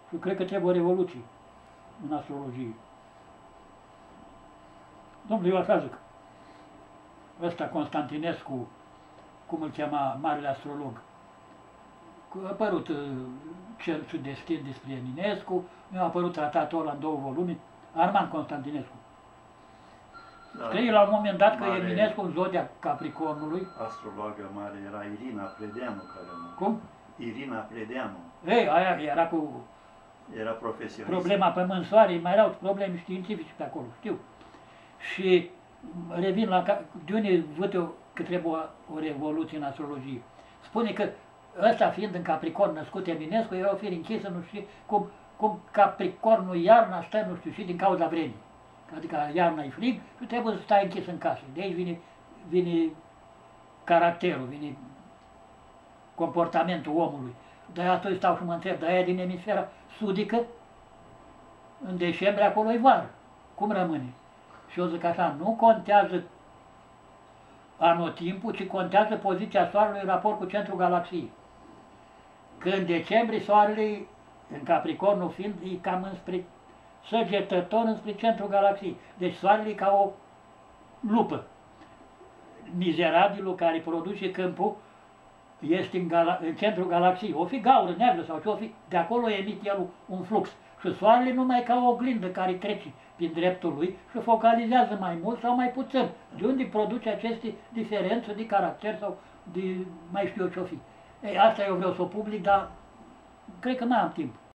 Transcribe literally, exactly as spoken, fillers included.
Și cred că trebuie o revoluție în astrologie. Domnule, eu așa zic. Ăsta Constantinescu, cum îl chema marele astrolog, a apărut uh, Cer și Destin despre Eminescu, mi-a apărut tratatul ăla în două volume, Armand Constantinescu. Da, scrie la un moment dat că Eminescu în zodia Capricornului. Astrologă mare era Irina Predeanu, care nu. Cum? Irina Predeanu. Ei, aia era cu era profesionistă. Problema pământ-soare, mai erau probleme științifice pe acolo, știu. Și revin la de unde văd eu că trebuie o, o revoluție în astrologie. Spune că ăsta fiind în Capricorn născut Eminescu, era o fire închisă, nu știu cum, cum Capricornul iarna stă, nu știu și din cauza vremii. Adică iarna e frig și trebuie să stai închis în casă. De aici vine, vine caracterul, vine comportamentul omului. De-aia atunci stau și mă întreb, de-aia din emisfera sudică, în decembrie acolo e vară. Cum rămâne? Și eu zic așa, nu contează anotimpul, ci contează poziția Soarelui în raport cu centrul galaxiei. Că în decembrie Soarele, în Capricornul fiind, e cam înspre săgetător, înspre centrul galaxiei. Deci Soarele e ca o lupă. Mizerabilul care produce câmpul este în, în centrul galaxiei. O fi gaură neagră sau ce o fi, de acolo emite el un flux. Și Soarele numai ca o oglindă care trece prin dreptul lui și focalizează mai mult sau mai puțin. De unde produce aceste diferențe de caracter sau de mai știu eu ce-o fi. Ei, asta eu vreau să o public, dar cred că mai am timp.